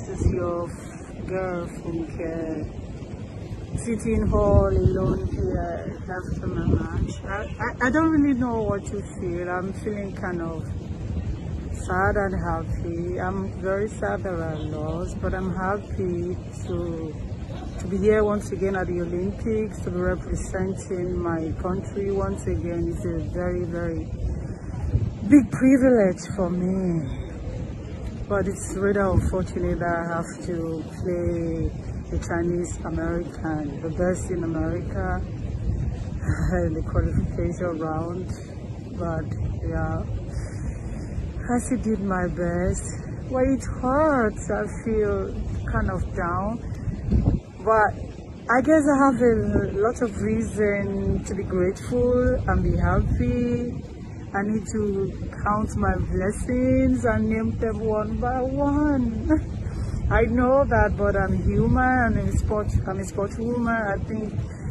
This is your girl from care, sitting all alone here after my match. I don't really know what to feel. I'm feeling kind of sad and happy. I'm very sad that I lost, but I'm happy to be here once again at the Olympics, to be representing my country once again. It's a very, very big privilege for me. But it's rather unfortunate that I have to play the Chinese American, the best in America, in the qualification round. But yeah, I still did my best. Well, it hurts. I feel kind of down. But I guess I have a lot of reason to be grateful and be happy. I need to count my blessings and name them one by one. I know that, but I'm human and I'm a sportswoman. I think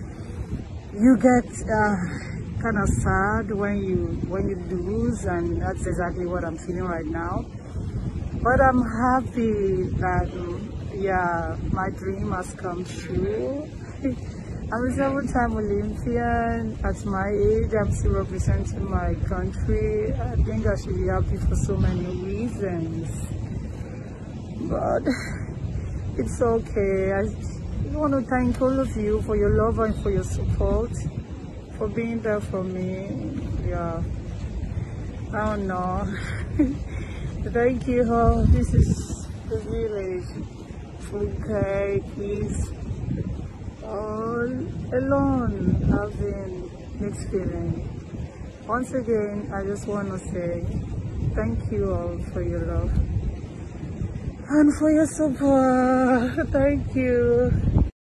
you get kind of sad when you lose, and that's exactly what I'm feeling right now. But I'm happy that yeah, my dream has come true. I'm a 7-time Olympian. At my age, I'm still representing my country. I think I should be happy for so many reasons. But it's okay. I want to thank all of you for your love and for your support, for being there for me. Yeah, I don't know. Thank you all. This is the village. Okay, please. All alone, having mixed feeling. Once again, I just want to say thank you all for your love and for your support. Thank you.